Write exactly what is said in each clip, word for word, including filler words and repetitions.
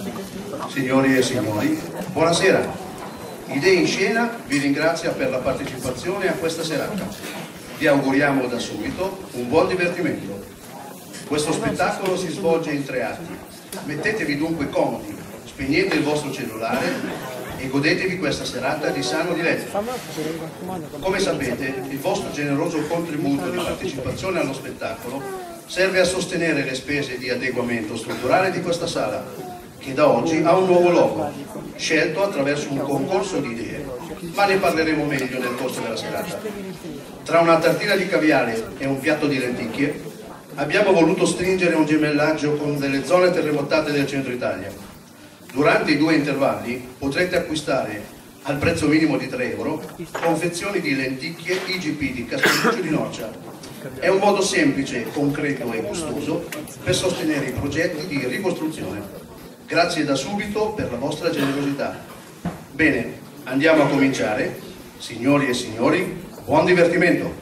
Signori e signori, buonasera. Idee in Scena vi ringrazia per la partecipazione a questa serata. Vi auguriamo da subito un buon divertimento. Questo spettacolo si svolge in tre atti. Mettetevi dunque comodi, spegnete il vostro cellulare e godetevi questa serata di sano diletto. Come sapete, il vostro generoso contributo di partecipazione allo spettacolo serve a sostenere le spese di adeguamento strutturale di questa sala, che da oggi ha un nuovo logo, scelto attraverso un concorso di idee, ma ne parleremo meglio nel corso della serata. Tra una tartina di caviale e un piatto di lenticchie, abbiamo voluto stringere un gemellaggio con delle zone terremotate del centro Italia. Durante i due intervalli potrete acquistare al prezzo minimo di tre euro confezioni di lenticchie I G P di Castelluccio di Norcia. È un modo semplice, concreto e gustoso per sostenere i progetti di ricostruzione. Grazie da subito per la vostra generosità. Bene, andiamo a cominciare. Signori e signori, buon divertimento!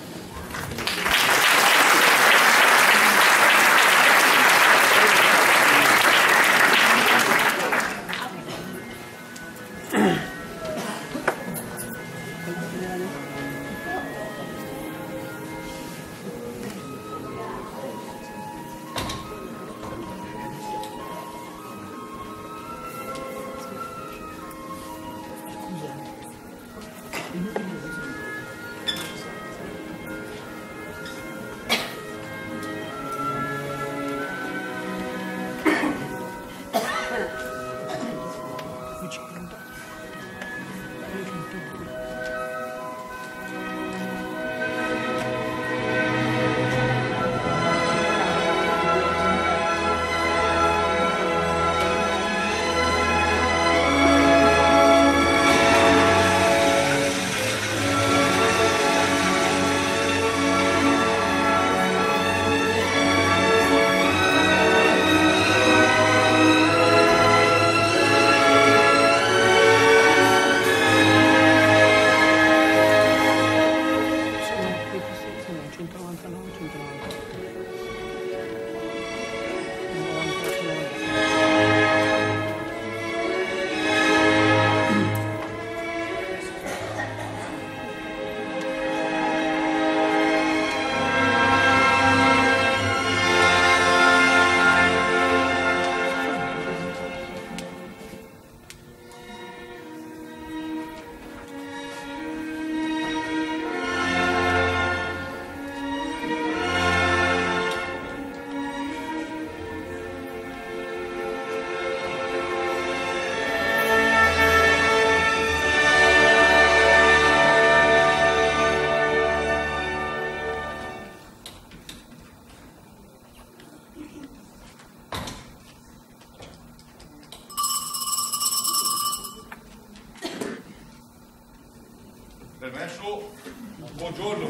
Permesso? Buongiorno.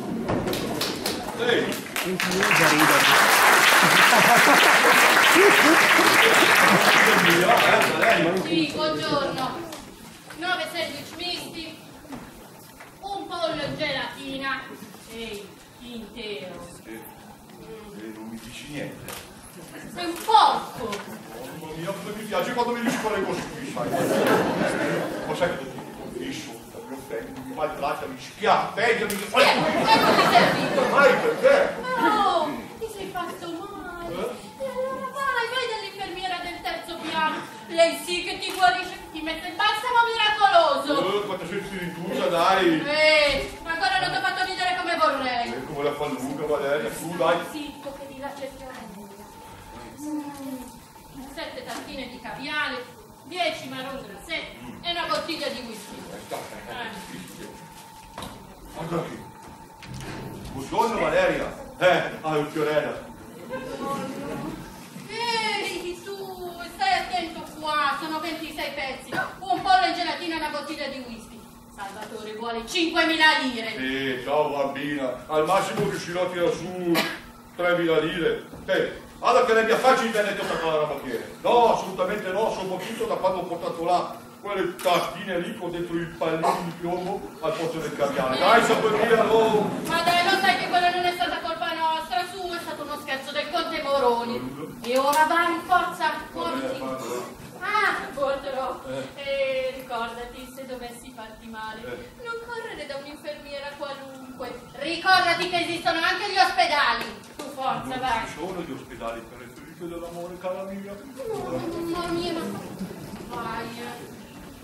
Ehi. Sì, buongiorno. Nove sandwich misti, un pollo in gelatina. Ehi, intero. Eh, eh, non mi dici niente. Sei un porco. Mamma mia, come mi piace quando mi dici quelle cose qui, sai? Ma sai che ti fisso? Mi offendi, mi maltratta, mi schiaffeggia, mi... Sì, ecco che sei arrivato. Mai perché? No, ti sei fatto male. E allora vai, vai dall'infermiera del terzo piano. Lei sì che ti guarisce, ti mette il balsamo miracoloso. Eh, quanta sei spiritosa, dai. Eh, ancora non ti ho fatto ridere come vorrei. Eh, come la fa lunga, Valeria, tu, dai. Zitto, che ti la cerchiamo. Mm, sette tantine di caviale, dieci marron glacé e una bottiglia di whisky. Eh. Guarda qui. Buongiorno, Valeria. Eh, ah, Fiorella. Ehi, tu, stai attento qua, sono ventisei pezzi. Un pollo in gelatina e una bottiglia di whisky. Salvatore vuole cinquemila lire. Sì, ciao bambina. Al massimo riuscirò a tirare su tremila lire. Eh, allora che le mie facce in Veneto attaccare la banchiera. No, assolutamente no, soprattutto da quando ho portato là quelle tastine lì con dentro il pallino di piombo al posto del caviale. Dai, Sabrina, no! Ma dai, lo sai che quella non è stata colpa nostra, su, è stato uno scherzo del conte Moroni. E ora vai, forza, muoviti. male. Eh. Non correre da un'infermiera qualunque. Ricordati che esistono anche gli ospedali. Tu forza, Non vai. ci sono gli ospedali per le ferite dell'amore, cara mia. Oh, mamma mia, ma... Vai, eh.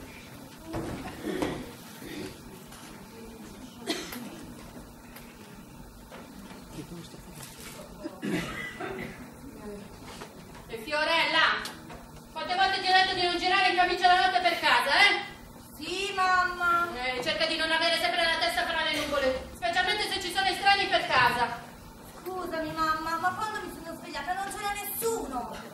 E Fiorella, quante volte ti ho detto di non girare in camicia la notte per casa, eh? Sì, mamma. Eh, cerca di non avere sempre la testa fra le nuvole, specialmente se ci sono estranei per casa. Scusami, mamma, ma quando mi sono svegliata non c'era nessuno.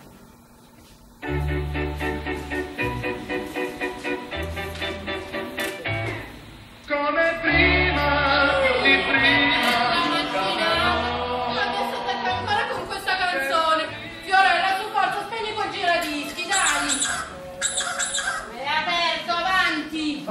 Come prima, di prima. La mattina, adesso attacca ancora con questa canzone. Fiorella, su forza, spegni quel giradischi, dai. È aperto, avanti.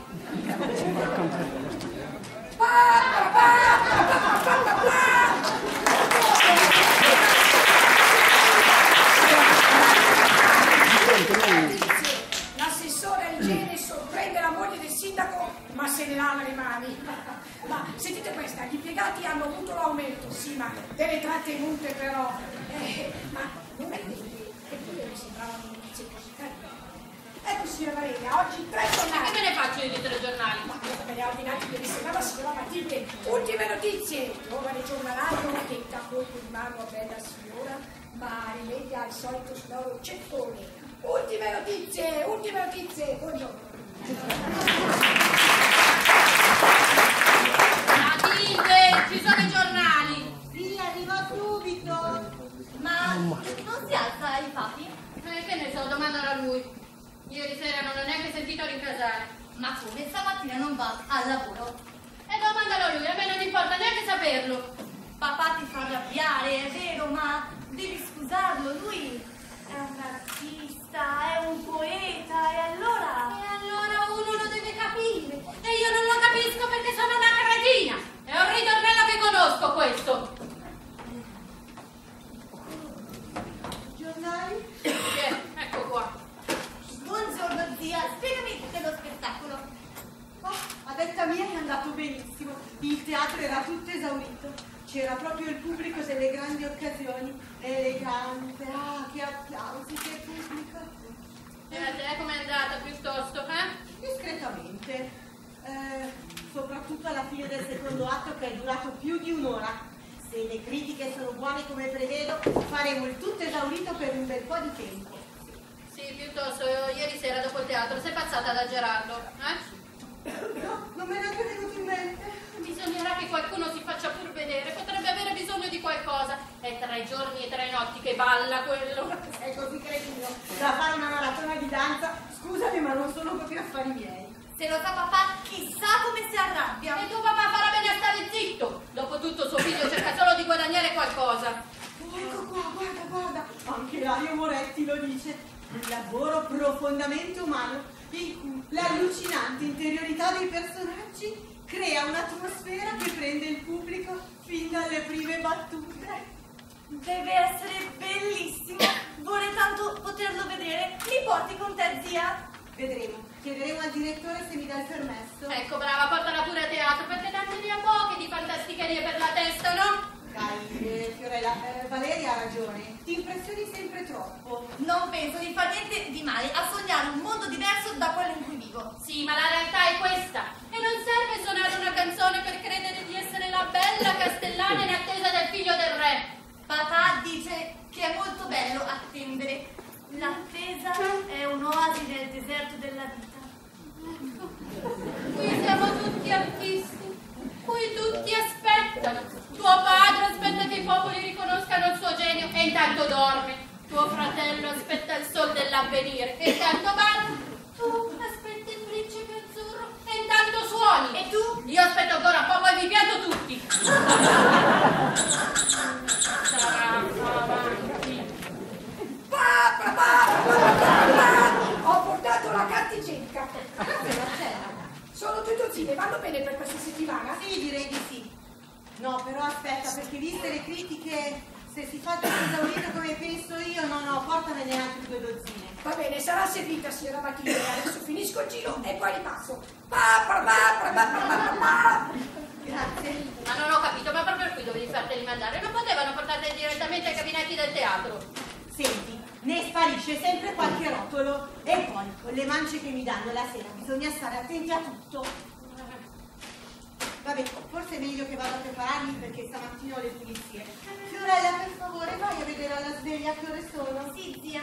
L'assessore all'igiene sorprende la moglie del sindaco, ma se ne lava le mani. Ma sentite questa, gli impiegati hanno avuto l'aumento, sì, ma delle trattenute però. Eh, ma non è vero, eppure mi sembravano notizie così carine. Ecco, signora Valeria, oggi tre Ma che giornali. me ne faccio io di tre giornali? Ma cosa me ne ha ordinati ieri sera la signora Matilde? Ultime notizie! Giovane giornalaio che dà colpo di mano a bella signora, ma rimedia al solito snoro cettone. Ultime notizie! Ultime notizie! Buongiorno! Matilde, ci sono i giornali. Sì, arriva subito. Ma non si alza i papi? Eh, che ne so, domandalo a lui. Ieri sera non ho neanche sentito rincasare. Ma come stamattina non va al lavoro? E domandalo a lui, a me non importa neanche saperlo. Papà ti fa arrabbiare, è vero, ma devi scusarlo, lui è un artista, è un poeta, e allora... E allora uno lo deve capire. E io non lo capisco perché sono una cretina. È un ritornello che conosco questo. Giornali? Che? Ecco qua. Buongiorno zia, spiegami dello spettacolo. Oh, a detta mia è andato benissimo. Il teatro era tutto esaurito. C'era proprio il pubblico delle grandi occasioni. Elegante, ah, che applausi, che pubblico. E a te com'è andata piuttosto, eh? Discretamente. Eh, soprattutto alla fine del secondo atto che è durato più di un'ora. Se le critiche sono buone come prevedo, faremo il tutto esaurito per un bel po' di tempo. Sì, piuttosto, ieri sera dopo il teatro sei passata da Gerardo, eh? No, non me ne è venuto in mente. Bisognerà che qualcuno si faccia pur vedere, potrebbe avere bisogno di qualcosa. È tre giorni e tre notti che balla quello. È così cretino da fare una maratona di danza. Scusami, ma non sono proprio affari miei. Se lo sa papà, chissà come si arrabbia. E tuo papà farà bene a stare zitto. Dopotutto suo figlio cerca solo di guadagnare qualcosa. Ecco qua, guarda, guarda. Anche Lario Moretti lo dice. Un lavoro profondamente umano in cui l'allucinante interiorità dei personaggi crea un'atmosfera che prende il pubblico fin dalle prime battute. Deve essere bellissimo. Vorrei tanto poterlo vedere. Mi porti con te, zia? Vedremo. Chiederemo al direttore se mi dà il permesso. Ecco, brava, portala pure a teatro, perché tante ne ha poche di fantasticherie per la testa, no? Dai, eh, Fiorella, eh, Valeria ha ragione. Ti impressioni sempre troppo. Non penso di fare niente di male a sognare un mondo diverso da quello in cui vivo. Sì, ma la realtà è questa. E non serve suonare una canzone per credere di essere la bella castellana in attesa del figlio del re. Papà dice che è molto bello attendere. L'attesa è un'oasi nel deserto della vita. Qui siamo tutti artisti. Qui tutti aspettano. Tuo padre aspetta che i popoli riconoscano il suo genio e intanto dorme. Tuo fratello aspetta il sol dell'avvenire e intanto balla. Tu aspetti il principe azzurro e intanto suoni. E tu? Io aspetto ancora un po', poi vi pianto tutti. Sarà avanti. Papà, papà, papà, ho portato la carta igienica. Sono tutte zine, vanno bene per questa settimana? Sì, direi di sì. No, però aspetta, perché viste le critiche, Se si fa tutto esaurito come penso io, no, no, portane neanche due dozzine. Va bene, sarà servita, signora Mattina. Adesso finisco il giro e poi ripasso. Pa, pa, pa, pa, pa, pa, pa. Grazie. Ma non ho capito, ma proprio qui dovevi farteli mandare? Non potevano portarli direttamente ai gabinetti del teatro? Senti, ne sparisce sempre qualche rotolo. E poi, con le mance che mi danno la sera, bisogna stare attenti a tutto. Vabbè, forse è meglio che vado a prepararmi perché stamattina ho le pulizie. Fiorella, per favore, vai a vedere alla sveglia che ore sono. Sì, zia.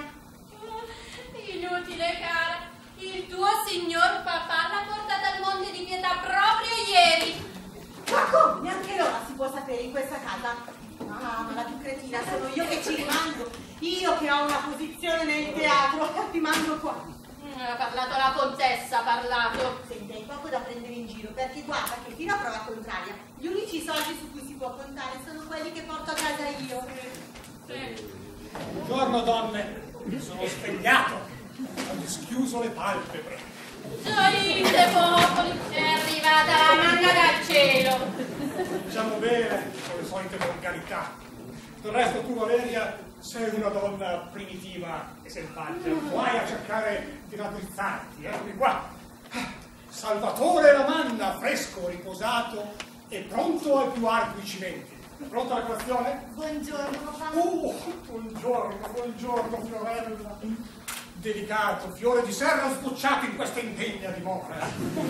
Inutile, cara. Il tuo signor papà l'ha portata al Monte di Pietà proprio ieri. Ma come? Neanche l'ora si può sapere in questa casa. Ah, ma la più cretina sono io che ci rimando. Io che ho una posizione nel teatro, rimando qua. Ha parlato la contessa, ha parlato. Senti, hai poco da prendere in giro, perché guarda che fino a prova contraria, gli unici soldi su cui si può contare sono quelli che porto a casa io. Sì. Buongiorno donne, sono svegliato, ho dischiuso le palpebre. Gioite popoli, è arrivata la manna dal cielo. Diciamo bene, con le solite volgarità. Del resto tu, Valeria, sei una donna primitiva e selvaggia. Vai a cercare di raddrizzarti, eccomi qua. Salvatore Lamanna, fresco, riposato e pronto ai più ardui cimenti. Pronta la colazione? Buongiorno, papà. Oh, buongiorno, buongiorno, Fiorella. Delicato, fiore di serra sbocciato in questa indegna dimora.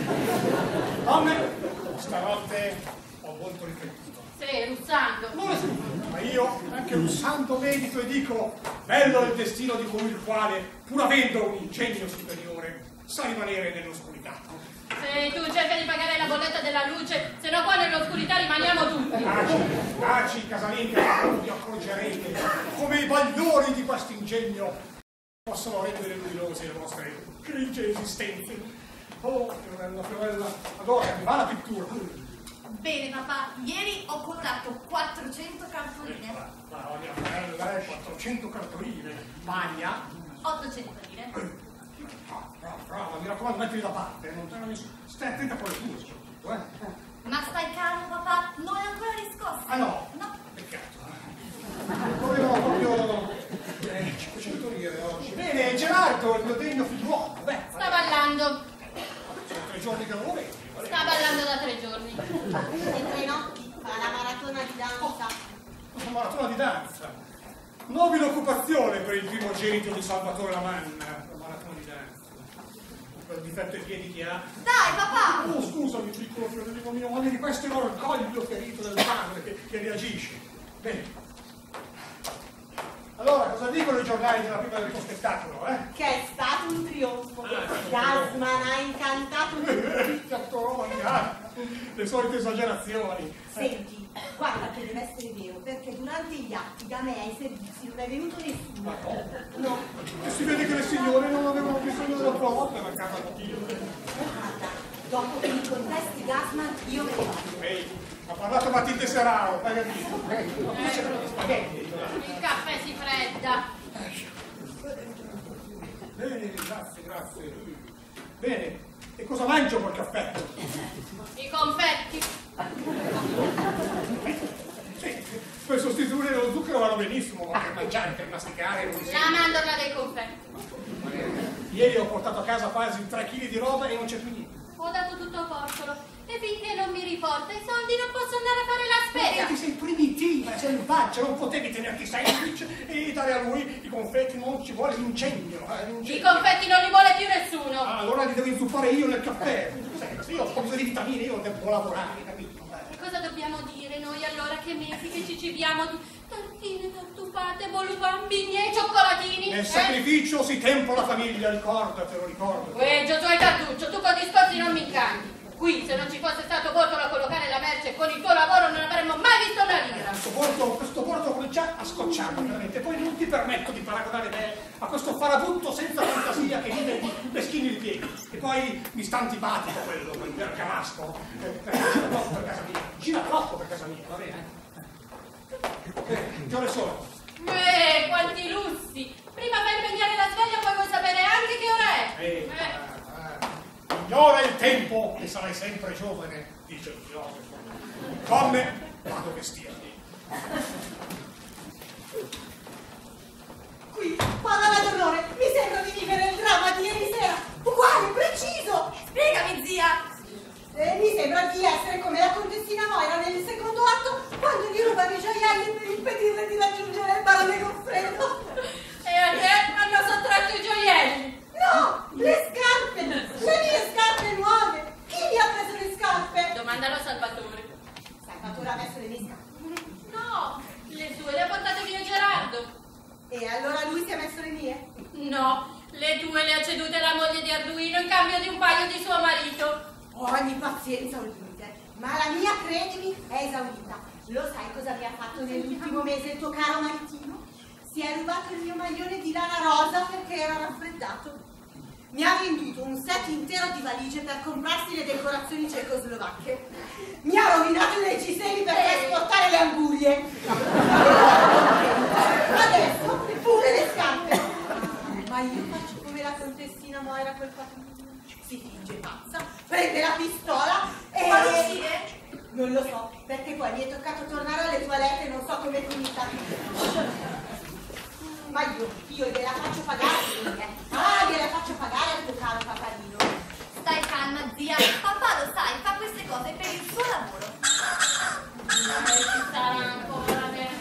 Donne, stanotte ho molto riflettuto. Sì, russando. Non è sicuro, ma io, anche russando, medito e dico, bello è il destino di colui il quale, pur avendo un ingegno superiore, sa rimanere nell'oscurità. Sì, tu cerca di pagare la bolletta della luce, se no qua nell'oscurità rimaniamo tutti. Taci, taci, casalinghe, non vi accorgerete come i bagliori di questo ingegno possono rendere luminose le vostre grigie esistenze. Oh, Fiorella, Fiorella, allora mi va la pittura. Bene, papà. Ieri ho contato quattrocento cartoline. Brava, mia bella, quattrocento cartoline. Maglia? ottocento lire. Brava, brava, brava, mi raccomando, mettili da parte, non te ne nessuno. Stai attenta con le tue, soprattutto, eh. Ma stai calmo, papà? Non è ancora riscossa. Ah no? No. Peccato. Volevo proprio eh, cinquecento lire oggi. Bene, Gerardo, il mio degno figliuolo, beh. Sta ballando. Sono tre giorni che non lo vedo. Sta ballando da tre giorni. E tre notti fa la maratona di danza. Una maratona di danza. Nobile occupazione per il primogenito di Salvatore Lamanna. La maratona di danza. Per il difetto ai piedi che ha. Dai, papà! Oh, scusami, piccolo fiorellino mio, ma vedi, questo è l'orgoglio ferito del padre che, che reagisce. Bene. Allora, cosa dicono i giornali della prima del tuo spettacolo, eh? Che è stato un trionfo. Ah, Gasman ha incantato tutti. Cattonia, le solite esagerazioni. Senti, guarda che deve essere vero, perché durante gli atti da me ai servizi non è venuto nessuno. Ma no. No. E si vede che le signore non avevano bisogno della tua volta per casa Dio. Guarda, dopo che mi contesti Gasman, io me ne vado. Ehi, ha parlato Matilde Serrao, fai capito? Spaghetti. Il caffè si fredda. Bene, grazie, grazie. Bene, e cosa mangio col caffè? I confetti. Sì, per sostituire lo zucchero vanno benissimo, ma per mangiare, per masticare non si... La mandorla dei confetti. Ieri ho portato a casa quasi tre chili di roba e non c'è più niente. Ho dato tutto a portolo. E finché non mi riporta i soldi non posso andare a fare la spesa. Perché sei primitiva, selvaggia, non potevi tenerti sandwich e dare a lui i confetti, non ci vuole l'ingegno. Eh, I confetti non li vuole più nessuno. Ah, allora li devo inzuppare io nel caffè. Senti, io ho bisogno di vitamine, io devo lavorare, capito? E cosa dobbiamo dire noi allora che mesi che ci cibiamo di tartine, tartufate, bolubam, bignè e cioccolatini? Nel eh? sacrificio si tempo la famiglia, ricordatelo, ricordatelo. Ueggio, tu hai Tartuccio, tu con discorsi non mi incanti. Qui, se non ci fosse stato Bortolo a collocare la merce, con il tuo lavoro non avremmo mai visto una lira. Questo bordo, questo bordo comincia a scocciarmi veramente. Poi non ti permetto di paragonare me a questo farabutto senza fantasia che vive di meschini ripieghi. E poi mi sta antipatico quello, quel bergamasco. Eh, gira troppo per casa mia. Gira troppo per casa mia, va bene? Eh, che ore sono? Eh, quanti lussi! Prima fai impegnare la sveglia, poi vuoi sapere anche che ora è. Eh, Eh. eh. Ignora il tempo e sarai sempre giovane, dice il filosofo. Donne, vado a vestirmi. Qui, parola d'onore, mi sembra di vivere il dramma di ieri sera. Uguale, preciso. Spiegami, zia. E mi sembra di essere come la contessina Moira nel secondo atto, quando gli rubano i gioielli per impedirle di raggiungere il barone Goffredo. E a te hanno sottratto i gioielli? No, le scarpe, le mie scarpe nuove. Chi mi ha preso le scarpe? Domandalo a Salvatore. Salvatore ha messo le mie scarpe. No, le sue le ha portate via Gerardo. E allora lui si è messo le mie? No, le tue le ha cedute la moglie di Arduino in cambio di un paio di suo marito. Ogni pazienza ha un limite, ma la mia, credimi, è esaurita. Lo sai cosa mi ha fatto nell'ultimo mese il tuo caro maritino? Si è rubato il mio maglione di lana rosa perché era raffreddato. Mi ha venduto un set intero di valigie per comprarsi le decorazioni cecoslovacche. Mi ha rovinato i reggiseni per trasportare le angurie. Adesso pure le scarpe. Ma io faccio come la contessina Moira quel fatto. Si finge pazza, prende la pistola e... Ma lo uccide? Non lo so, perché poi mi è toccato tornare alle toilette e non so come è finita. Ma io, io gliela faccio pagare, eh. Ah, gliela faccio pagare al tuo caro papalino. Stai calma, zia. Papà lo sai, fa queste cose per il suo lavoro. Eh, ci sarà ancora bene.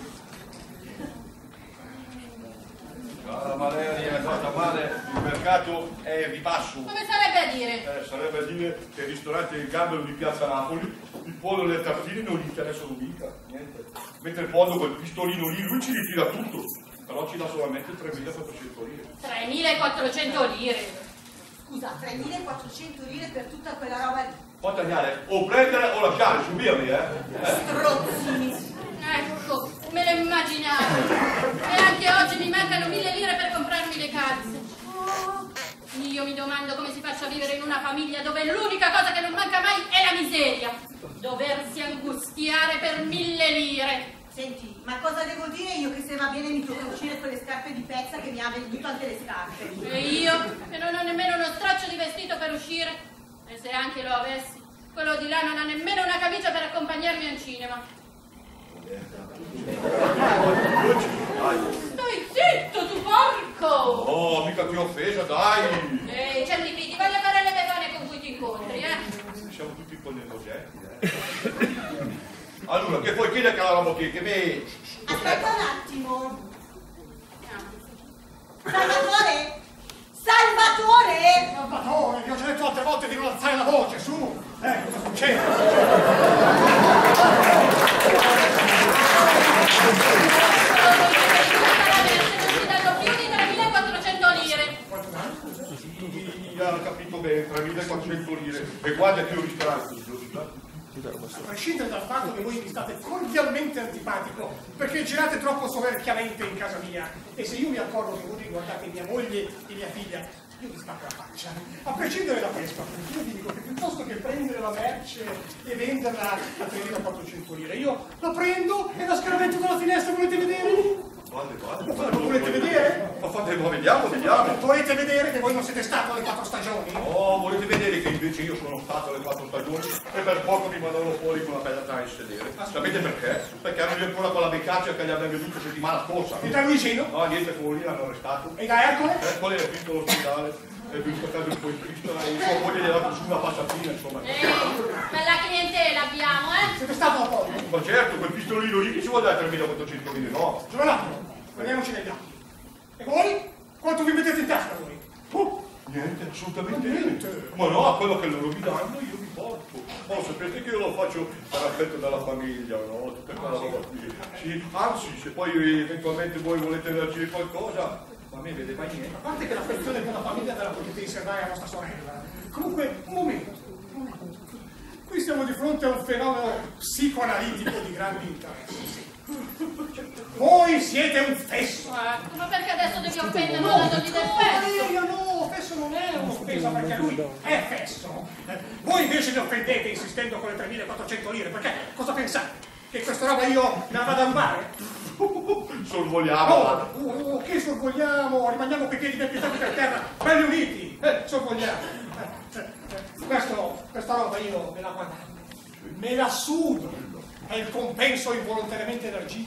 Ah, ma lei è andata male, il mercato è in ribasso. Come sarebbe a dire? Eh, sarebbe a dire che i ristoranti del gambero di Piazza Napoli, il pollo e le tartine non gli interessano mica, niente. Mentre il pollo quel pistolino lì, lui ci ritira tutto, però ci dà solamente tremilaquattrocento lire. tremilaquattrocento lire. Scusa, tremilaquattrocento lire per tutta quella roba lì. Può tagliare, o prendere o lasciare, subirli, eh? eh. Strozzini. Ecco, me lo immaginavo. E anche oggi mi mancano mille lire per comprarmi le calze. Oh, io mi domando come si faccia a vivere in una famiglia dove l'unica cosa che non manca mai è la miseria. Doversi angustiare per mille lire. Senti, ma cosa devo dire io che se va bene mi tocca uscire con le scarpe di pezza che mi ha venduto anche le scarpe? E io, che non ho nemmeno uno straccio di vestito per uscire. E se anche lo avessi, quello di là non ha nemmeno una camicia per accompagnarmi al cinema. Stai zitto, tu porco! Oh, mica ti ho offesa, dai! Ehi, Ciantipi, ti voglio fare le bevane con cui ti incontri, eh? Siamo tutti con dei progetti, eh? Allora, che poi chiede che la bottega, che me... Aspetta un attimo. Salvatore! Salvatore! Salvatore, vi ho già detto altre volte di non alzare la voce, su! Eh, cosa succede? Non ti danno più di tremilaquattrocento lire. Sì, ha capito bene, tremilaquattrocento lire. E guarda che io ristorante. A prescindere dal fatto che voi mi state cordialmente antipatico perché girate troppo soverchiamente in casa mia e se io mi accorgo che voi riguardate mia moglie e mia figlia io vi stacco la faccia. A prescindere da questo, io vi dico che piuttosto che prendere la merce e venderla a tremilaquattrocento lire, io la prendo e la scaravetto dalla finestra, volete vedere? Guarda, guarda. Lo volete vedere? Ma fate, ma vediamo, vediamo. Volete vedere che voi non siete stato alle quattro stagioni? Oh, volete vedere che invece io sono stato alle quattro stagioni e per poco mi mandano fuori con la bella tra il sedere. Sapete perché? Perché hanno ancora con la beccaccia che gli abbiamo veduto settimana scorsa. E da Luigino? No, niente, quello lì l'hanno arrestato. E da Ercole? Ercole è finito all'ospedale, è venuto a casa un po' in Cristo e sua moglie gli ha dato su una passatina, insomma. Ehi, bella clientela abbiamo, eh? Siete stato a poco? Ma certo, quel pistolino lì che ci vuole dare tremilaquattrocento lire, no? Giovanni, prendiamoci negli occhi. E voi? Quanto vi mettete in tasca voi? Oh, niente, assolutamente Niente. niente. Ma no, a quello che loro mi danno io mi porto. Ma sapete che io lo faccio per affetto della famiglia, no? Tutta quella roba qui. Sì, anzi, se poi eventualmente voi volete darci qualcosa, ma a me vede mai niente. A parte che l'affezione per la famiglia ve la potete riservare a vostra sorella. Comunque, un momento. un momento. Qui siamo di fronte a un fenomeno psicoanalitico di grande interesse. Voi siete un fesso. Ecco, ma perché adesso devi offendere dandogli del fesso? Io no, fesso non è un'offesa perché lui è fesso. Eh, Voi invece mi offendete insistendo con le tremilaquattrocento lire, perché cosa pensate? Che questa roba io me la vado a rubare? Sorvoliamo. No, oh, oh, che sorvogliamo? Rimaniamo coi piedi ben piantati per terra, belli uniti, eh, sorvogliamo. Eh, eh, eh, questo, questa roba io me la guadagno, me la sudo. È il compenso involontariamente elargito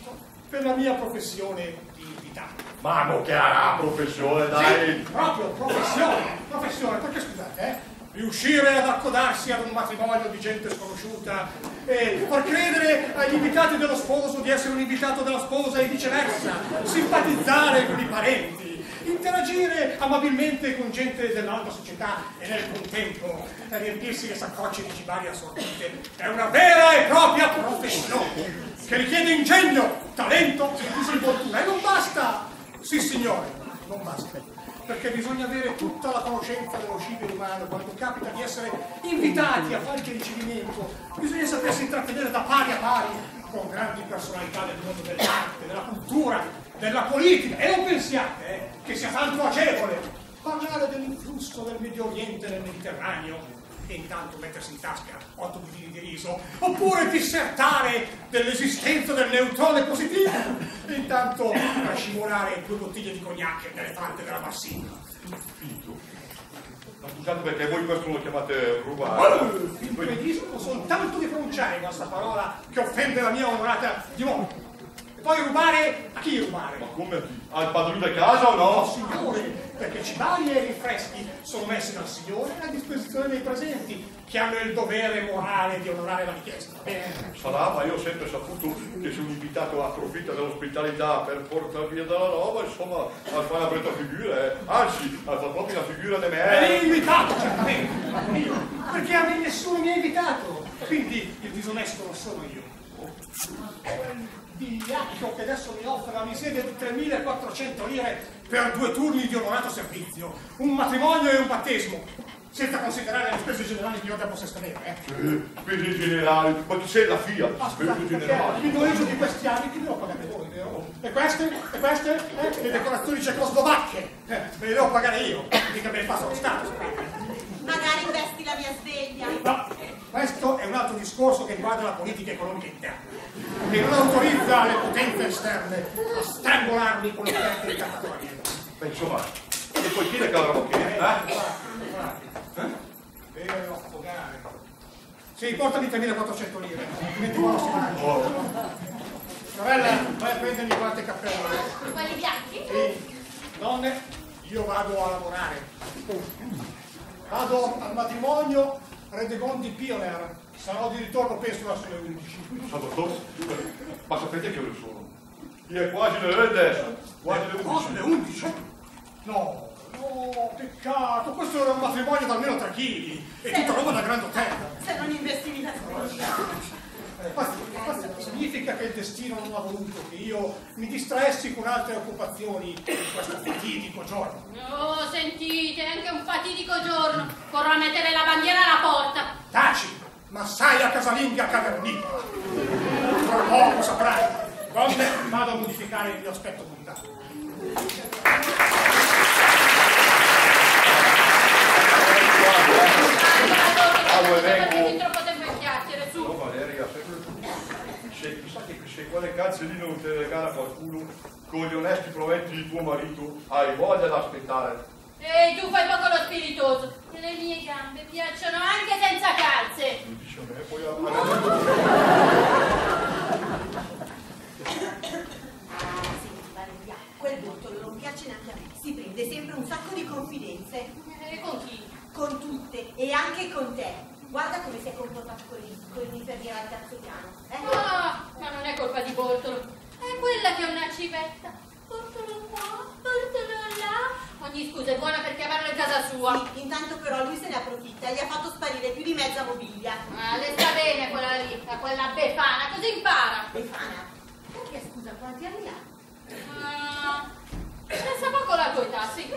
per la mia professione di invitato. Ma non che ha professione, dai! Sì, proprio professione, professione, perché scusate, eh? Riuscire ad accodarsi ad un matrimonio di gente sconosciuta e far credere agli invitati dello sposo di essere un invitato della sposa e viceversa, simpatizzare con i parenti, interagire amabilmente con gente dell'alta società e nel contempo riempirsi le saccocce di cibarie assorbite è una vera e propria professione che richiede ingegno, talento e disinvoltura e non basta, sì signore, non basta. Perché bisogna avere tutta la conoscenza dello scibile umano quando capita di essere invitati a fare il ricevimento. Bisogna sapersi intrattenere da pari a pari con grandi personalità del mondo dell'arte, della cultura, della politica. E non pensiate eh, che sia tanto agevole parlare dell'influsso del Medio Oriente nel Mediterraneo e intanto mettersi in tasca otto budini di riso, oppure dissertare dell'esistenza del neutrone positivo e intanto scivolare due bottiglie di cognac nell'elefante della Massina. Figlio. Ma scusate perché voi questo lo chiamate rubare? Impedisco soltanto di pronunciare questa parola che offende la mia onorata dimora. E poi rubare a chi rubare? Ma come a chi? Al padrone di casa o no? No, signore, perché cibarie e rinfreschi sono messi dal Signore a disposizione dei presenti, che hanno il dovere morale di onorare la richiesta. Bene. Sarà, ma io ho sempre saputo che se un invitato approfitta dell'ospitalità per portare via della roba, insomma, a fare una brutta figura, eh. Anzi, a fare proprio una figura di me. È invitato, certamente, io, perché a me nessuno mi ha invitato, quindi il disonesto non sono io. Quel vigliacco che adesso mi offre la miseria di tremilaquattrocento lire per due turni di onorato servizio, un matrimonio e un battesimo, senza considerare le spese generali che io devo sostenere. Eh. Sì, spese generali, ma chi sei la figlia? Ah, Spese scusate, perché generali. il noleggio di questi anni che devo pagare voi, vero? E queste? E queste? Eh? Le decorazioni cecoslovacche, eh, me le devo pagare io, mica me le fa lo Stato, sapete? Magari investi la mia sveglia. No, questo è un altro discorso che riguarda la politica economica interna, che non autorizza le potenze esterne a strangolarmi con le offerte di cattatoria. Beh, insomma, e poi chi le cavano che? Eh? Guardi, guardi. Devo affogare. Sì, portami tremilaquattrocento lire, altrimenti buono si mangia. Sorella, vai a prendermi qualche cappello. Quelli bianchi? Sì, donne, io vado a lavorare. Vado al matrimonio Redegondi Pioner, sarò di ritorno penso verso le undici. Salvatore, ma sapete che ore sono? Io è quasi le dodici, quasi le Cosa, undici. le undici? No, no, peccato, questo era un matrimonio da almeno tre chili e tutta roba da Grand Hotel. Se non investivi la sveglia. Questo, questo significa che il destino non ha voluto che io mi distraessi con altre occupazioni in questo fatidico giorno. Oh, sentite, anche un fatidico giorno. Corro a mettere la bandiera alla porta. Taci, ma sai la casalinga cavernicola. Tra poco saprai. Donne, vado a modificare il mio aspetto mondano. Ah, vuoi Perché vengo? fin troppo tempo in chiacchiere, su. No, Valeria, se, chissà che se quelle cazzo lì non te le regala qualcuno con gli onesti proventi di tuo marito, hai voglia da aspettare. Ehi, tu fai poco lo spiritoso. Le mie gambe piacciono anche senza calze. Mi dice a me, poi a Senti Valeria, quel bottolo non piace neanche a me. Si prende sempre un sacco di confidenze. E con chi? Con tutte e anche con te. Guarda come si è comportato con il, con l'infermiera al terzo piano. Eh? Ah, ma non è colpa di Bortolo. È quella che è una civetta. Bortolo qua, Bortolo là. Ogni scusa è buona per chiamarlo in casa sua. Sì, intanto però lui se ne approfitta e gli ha fatto sparire più di mezza mobilia. Ah, le sta bene quella lì, a quella befana, così impara. Befana, perché scusa, quanti anni ha? Ah, pensa poco la tua età, sì.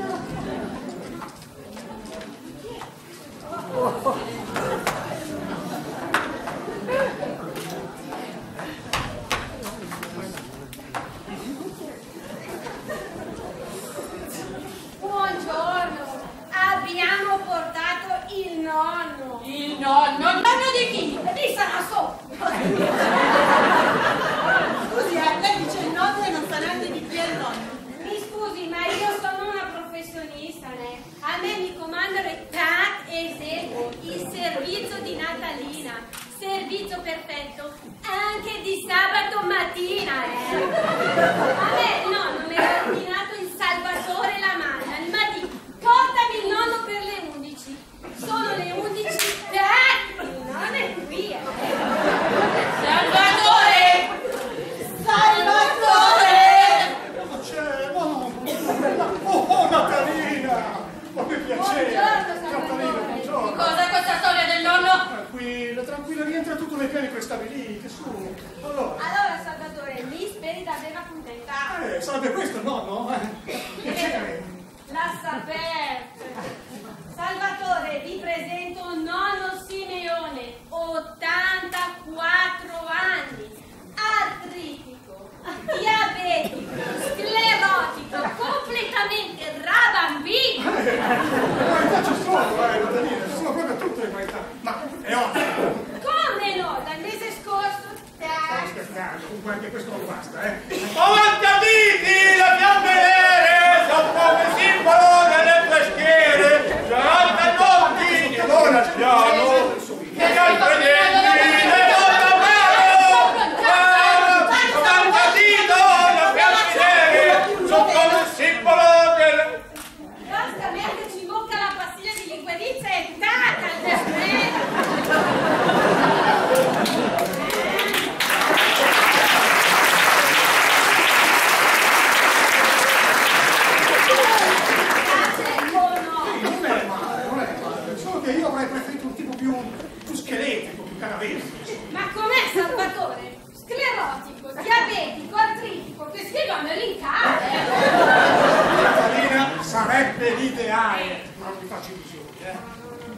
Buongiorno, abbiamo portato il nonno. Il nonno, il nonno di chi? Di Sasso. Scusi, eh, lei dice il mattina, eh! A me il nonno mi ha ordinato il Salvatore Lamanna, ma di portami il nonno per le undici. Sono le undici, eh! Il nonno è qui, eh! Salvatore! Salvatore! Ma c'è, no! Oh, oh, Natalina! Oh, che piacere! Buongiorno, Salvatore! Natalina, buongiorno! Cosa è questa storia del nonno? Tranquilla, tranquilla, rientra tutto nei piani che stavi lì, che su. Allora, Allora, Salvatore, mi speri davvero contenta? eh, sarebbe questo il nonno? Eh? Piacere! La sapete! Salvatore, vi presento nonno Simeone, ottantaquattro anni, artritico, diabetico, sclerotico, completamente rabambito. Le qualità ci sono, eh, Natalina, ci sono proprio tutte le qualità. Ma è ottimo! Come no? Dal mese scorso? Stiamo scherzando, comunque anche questo non basta, eh? Oh, Antaditi, le fiamme nere sono come simbolo delle peschiere. Già notti, e ora stiamo, che gli altri denti, le donne a mano. Antadito, le fiamme nere sono come simbolo delle... Basta metterci in bocca la pastiglia di liquirizia e taca il desmetto! Non è male, non è male, solo che io avrei preferito un tipo più, più scheletico, più canavese. Ma com'è Salvatore? Sclerotico, diabetico, artritico, che scrivono l'incare! Natalina sarebbe l'ideale, ma non mi faccio illusioni, eh?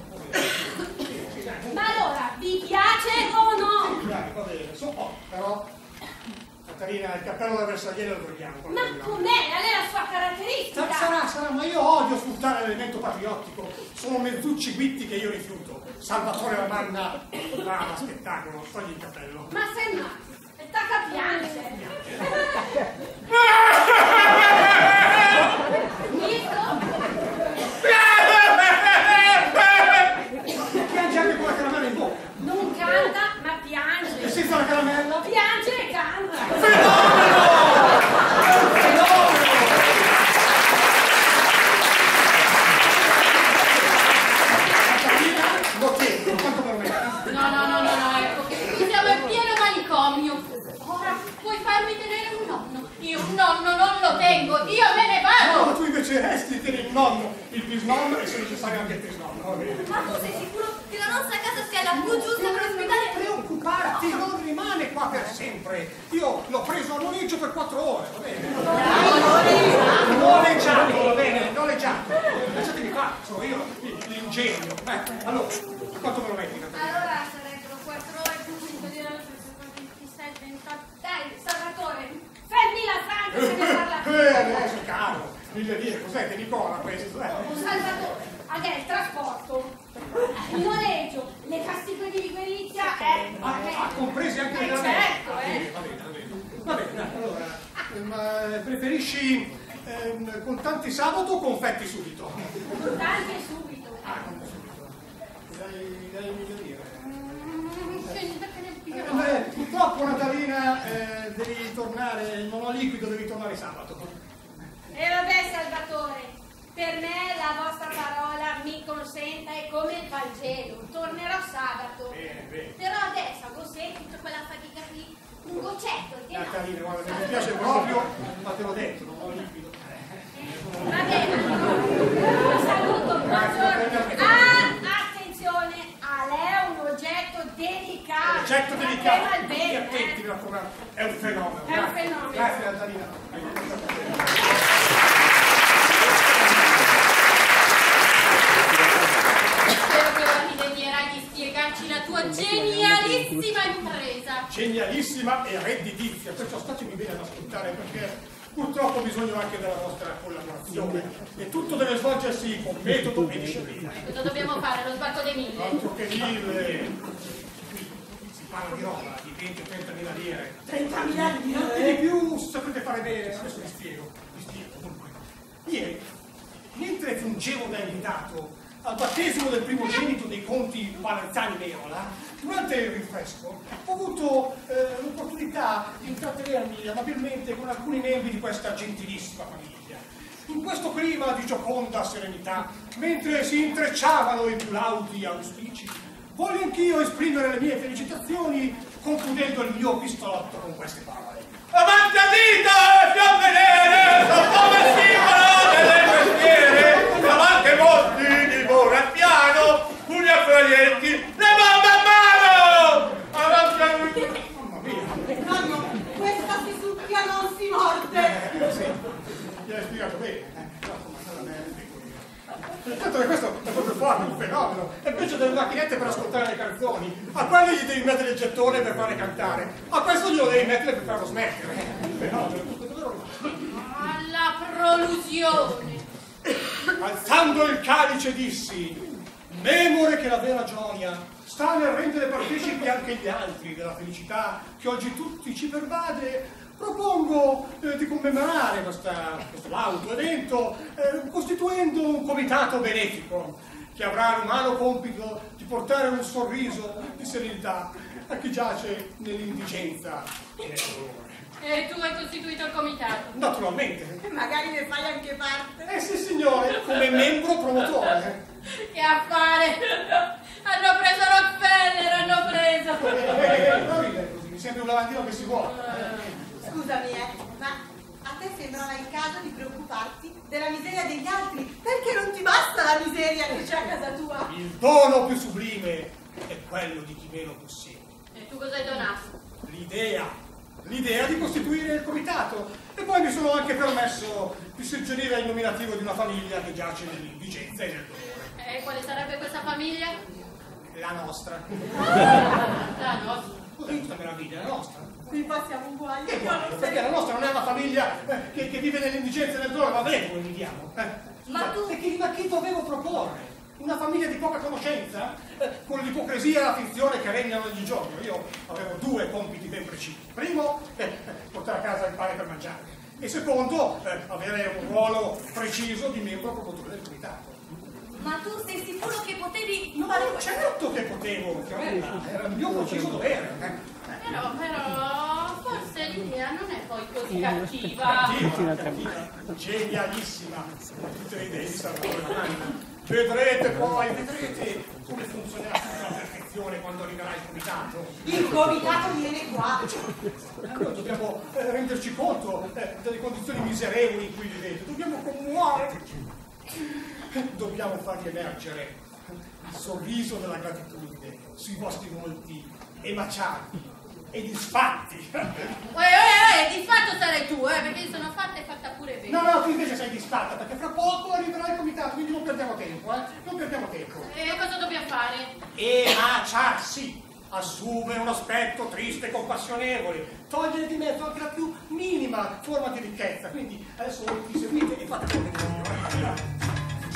Ma allora, vi piace o no? Dai, va bene, so, oh, però Natalina, il cappello da bersagliere lo togliamo. Ma com'è? Qual è la sua caratteristica? Sarà, sarà, ma io odio sfruttare l'elemento patriottico. Sono mezzucci guitti che io rifiuto. Salvatore Lamanna, brava, spettacolo, togli il cappello. Ma sei matto, e tacca a piangere. Visto? Piange anche con la caramella in bocca. Non canta, ma piange. E senza la caramella? Piange e canta. Fenomeno! Fenomeno! Natalina, lo chiedo, quanto me lo metti? No, no, no, no, no, ecco che qui siamo in pieno manicomio. Ora puoi farmi tenere un nonno. Io un nonno non lo tengo, io me ne No, vado. tu invece resti, tieni il nonno, il bisnonno e se necessario anche il bisnonno, va bene? Ma tu sei sicuro che la nostra casa sia la più giusta per Non ospitare? preoccuparti, non rimane qua per sempre. Io l'ho preso a noleggio per quattro ore, va bene? Noleggiato, va bene, noleggiato. Lasciatemi qua, sono io l'ingegno. Eh, allora, quanto me lo metti, Natalina? Allora sarebbero quattro ore più cinque di ventisei, ventotto. Dai, Salvatore, fermi la franca se ne parla. Eh, adesso caro, mille lire, cos'è che Nicola questo? Eh? Salvatore, anche il trasporto, il noleggio, le castigo di liquirizia, eh. Ah, ah, compresi anche Eh, le certo, eh. Va bene, va bene. Va bene, dai, allora, eh, ma preferisci ehm, contanti sabato o confetti subito? Contanti subito. Ah, contanti subito. Dai, dai mille lire. Scendi perché nel Eh, pieno. beh, purtroppo Natalina eh, devi tornare, non ho liquido, devi tornare sabato. E vabbè, Salvatore, per me la vostra parola mi consenta è come il Vangelo. Tornerò sabato. Bene, bene. Però adesso, a Gosè, tutta quella fatica qui, un goccetto, che no? Natalina, guarda, mi dispiace proprio, ma te l'ho detto, non ho liquido. Va bene, un saluto, buongiorno. Ah, attenzione, a lei è un oggetto delicato. Oggetto Ma delicato, tema il tutti bene, attenti, eh. mi raccomando, è un fenomeno. È un Grazie. fenomeno. Grazie Natalina. Spero che ora mi degnerai di spiegarci la tua genialissima impresa. Genialissima e redditizia, perciò statemi bene ad ascoltare perché purtroppo ho bisogno anche della vostra collaborazione e tutto deve svolgersi con metodo e disciplina. Cosa dobbiamo fare? Lo sbarco dei mille? Altro che mille. Qui si parla di roba, di venti o trenta mila lire. trentamila lire? E di più, se sapete fare bene, adesso vi spiego, vi spiego. Dunque, ieri, mentre fungevo da invitato al battesimo del primogenito dei conti Palazzani Meola, durante il rinfresco ho avuto eh, l'opportunità l'opportunità di intrattenermi amabilmente con alcuni membri di questa gentilissima famiglia. In questo clima di gioconda serenità, mentre si intrecciavano i più laudi auspici, voglio anch'io esprimere le mie felicitazioni concludendo il mio pistolotto con queste parole. Avanti a dita e fiamme nere, sotto il simbolo delle mestiere, davanti ai mostri di burro e piano, pugni a foglietti, le bombe a mano! Avanti a dita! Mamma mia! Nonno, questa si succhia, non si morde. Eh, sì, gli hai spiegato bene. Eh, no, ma non è Certo che questo è proprio forte, un fenomeno. È peggio delle macchinette per ascoltare le canzoni. A quelli gli devi mettere il gettone per farle cantare. A questo glielo devi mettere per farlo smettere. Un fenomeno, questo è davvero. Alla prolusione. Alzando il calice dissi: memore che la vera gioia sta nel rendere partecipi anche gli altri della felicità che oggi tutti ci pervade. Propongo eh, di commemorare questa, questo lauto evento eh, costituendo un comitato benefico che avrà l'umano compito di portare un sorriso di serenità a chi giace nell'indigenza e nel dolore. E tu hai costituito il comitato? Naturalmente. Magari ne fai anche parte. Eh sì signore, come membro promotore. Che affare! Hanno preso Rockefeller, hanno preso! Eh, eh, non ridere così, mi sembra un lavandino che si vuole. Scusami, eh, ma a te sembrava il caso di preoccuparti della miseria degli altri? Perché non ti basta la miseria che c'è a casa tua? Il dono più sublime è quello di chi meno possiede. E tu cosa hai donato? L'idea, l'idea di costituire il comitato. E poi mi sono anche permesso di suggerire il nominativo di una famiglia che giace nell'indigenza e nel dolore. E quale sarebbe questa famiglia? La nostra. La nostra. Cos'è questa meraviglia? La nostra. Qui passiamo uguali. Che guarda, perché la nostra non è una famiglia eh, che, che vive nell'indigenza e nel dolore, ma vedi come viviamo. Eh, Ma tu- E che, ma chi dovevo proporre? Una famiglia di poca conoscenza? Eh, con l'ipocrisia e la finzione che regnano ogni giorno. Io avevo due compiti ben precisi. Primo, eh, portare a casa il pane per mangiare. E secondo, eh, avere un ruolo preciso di membro promotore del comitato. Ma tu sei sicuro che potevi No, fare questo? certo che potevo, Fiorella, era il mio preciso dovere. Eh. Però, però, forse l'idea non è poi così cattiva. Cattiva, cattiva, genialissima, tutte le idee di Salvatore Manna. Vedrete poi, vedrete come funzionerà tutta la perfezione quando arriverà il comitato. Il comitato viene qua. Allora dobbiamo eh, renderci conto eh, delle condizioni miserevoli in cui vivete, dobbiamo commuoverci, dobbiamo farvi emergere il sorriso della gratitudine sui vostri volti emaciati e disfatti. Uè, uè, uè, disfatto sarai tu, eh, perché io sono fatta e fatta pure bene. No, no, tu invece sei disfatta, perché fra poco arriverà il comitato, quindi non perdiamo tempo, eh? Non perdiamo tempo. E cosa dobbiamo fare? Emaciarsi, assumere un aspetto triste e compassionevole, togliere di mezzo anche la più minima forma di ricchezza. Quindi adesso voi vi seguite e fate come io. Eh?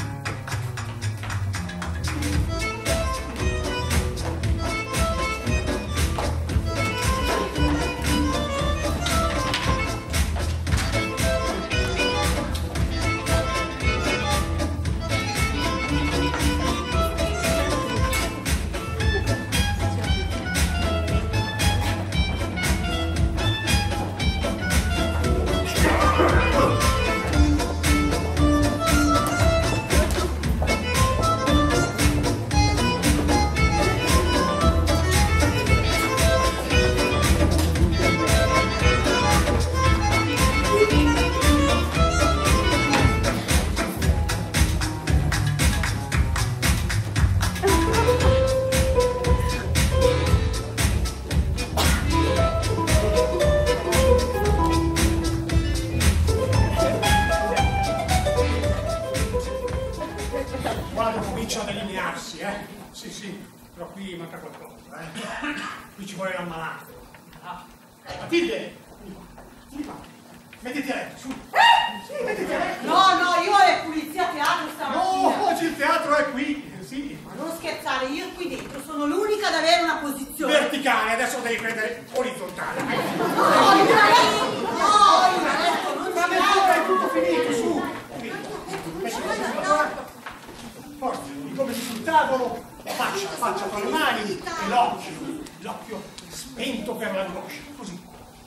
Guarda, comincia ad allinearsi, eh? Sì, sì, però qui manca qualcosa, eh? Qui ci vuole l'ammalato. Ah. Matilde! Vieni qua. Mettiti a letto, su. Sì, mettiti a letto. No, no, io ho le pulizie a teatro stamattina. No, oggi il teatro è qui, sì. Ma non scherzare, io qui dentro sono l'unica ad avere una posizione. Verticale, adesso devi prendere orizzontale. No, io no, io adesso non Ma mezz'ora è tutto finito, su. Mettiti sulla porta. Forza, i gomiti sul tavolo, la faccia, la faccia con le mani e l'occhio, l'occhio spento per l'angoscia, così.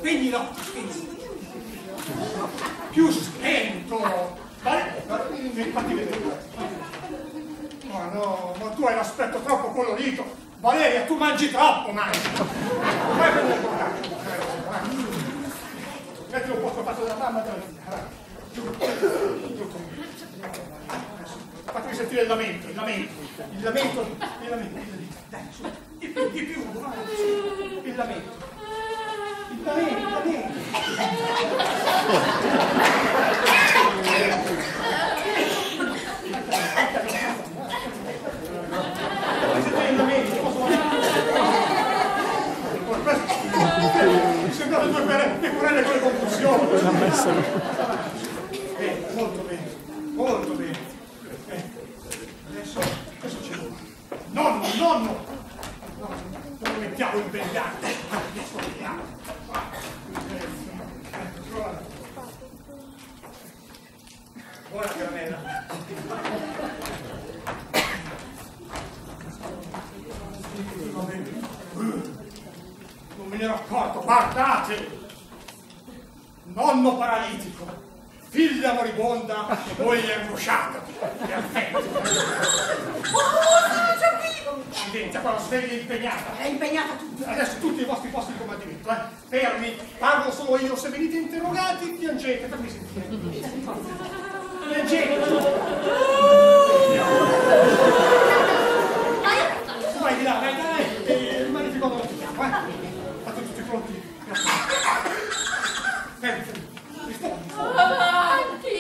spegni l'occhio, spegni. Più spento. Vale, fatti vedere. Ma no, ma tu hai l'aspetto troppo colorito. Valeria, tu mangi troppo, mangi. Vai per il coraggio. Mettilo un po' fatto della mamma della vita. Giù, giù con me. Fatemi sentire il lamento, il lamento, il lamento, il lamento. Dai, su, di più, di più, vai, su, il lamento. Il lamento, il lamento. Mi sembrano due pecorelle con le confusioni. Bene, molto bene, molto bene. Bene. Adesso, adesso c'è uno. Nonno, nonno! No, non lo mettiamo in bellante. Adesso lo mettiamo. Buona caramella. Non me ne ero accorto, guardate! Nonno paralitico, figlia moribonda e moglie angosciata. Perfetto. Accidenti, qua la sveglia è impegnata. È impegnata tutta. Adesso tutti i vostri posti di comandamento, eh? Fermi, parlo solo io, se venite interrogati, piangete, fammi sentire. Piangete. Vai di là, vai, dai, e rimani quando lo chiamo, eh? Fate tutti pronti. Fermi, fermi. Rispondi. Avanti!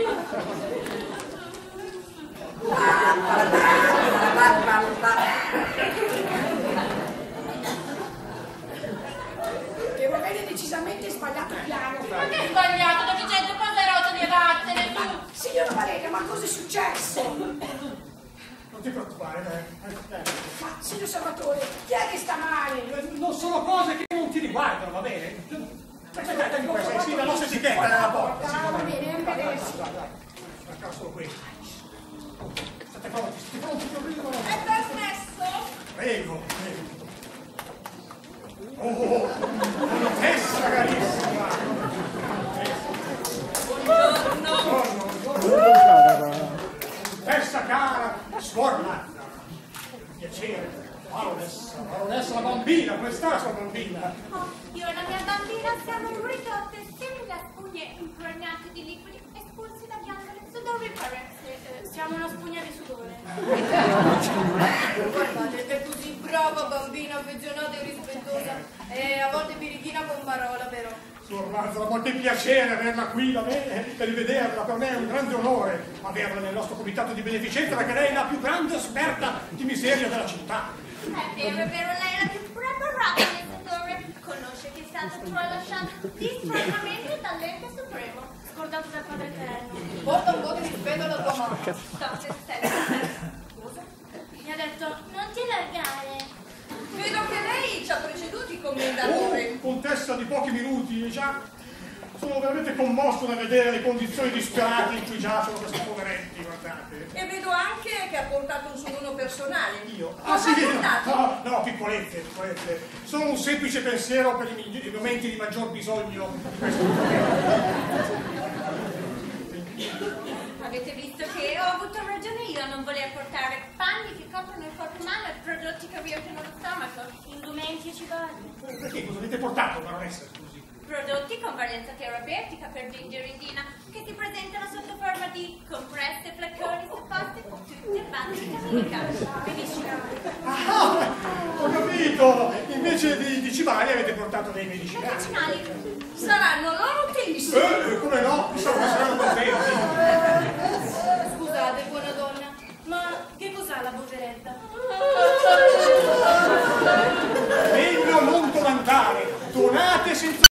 Devo avere decisamente sbagliato piano. Ma che è sbagliato? Deficiente, poderoso di vattene, tu! Signora Valeria, ma cosa è successo? Non ti preoccupare, eh. eh. Ma, signor Salvatore, chi è che sta male? Non sono cose che non ti riguardano, va bene? Aspetta, di questa, sì, la nostra etichetta nella porta. Ah, va bene, va bene. Dai, dai, dai, solo questo. State pronti, state pronti, che arrivo. È trasmesso? Prego, prego. Oh, testa carissima. Buongiorno. Buongiorno. Testa cara, suor Marta. Piacere. Baronessa, baronessa la bambina, come sta sua bambina? Oh, io e la mia bambina siamo ridotte simili a spugne impregnate di liquidi espulsi da ghiandole sudorifere. Eh, siamo una spugna di sudore. Guardate, è così brava bambina, affezionata e rispettosa. E a volte birichina con parola, però. Suor Marta, ma che piacere averla qui da me e rivederla, per me è un grande onore averla nel nostro comitato di beneficenza perché lei è la più grande esperta di miseria della città. È vero, è vero, lei è la più preparata nel settore. Conosce che è stato tralasciato distrattamente dall'ente supremo, scordato dal Padre Eterno. Porta un po' di rispetto alla tua mamma. State stessa. Cosa? Mi ha detto, non ti largare. Vedo che lei ci ha preceduti, commendatore. Oh, contessa di pochi minuti, già sono veramente commosso nel vedere le condizioni disperate in cui giacciono questi poveretti, guardate. E vedo anche che ha portato un suo uno personale. Io? Ah, sì? No, no, piccolezze, piccolezze. Sono un semplice pensiero per i, i momenti di maggior bisogno di questo momento. Avete visto che ho avuto ragione io a non voler portare panni che coprono il corpo umano e prodotti che riempiono lo stomaco, indumenti e cibolli. Perché cosa avete portato, baronessa, scusi? Prodotti con valenza terapeutica per l'indirindina che si presentano sotto forma di compresse, flacconi, supposte, tutte bande di caminica, medicinali. Ah, ho capito! Invece di, di cibali avete portato dei medicinali. Medicinali. Saranno loro utilissimi. Eh, come no? Chissà come saranno contenti. Scusate, buona donna, ma che cos'ha la poveretta? Meglio non comandare, donate senza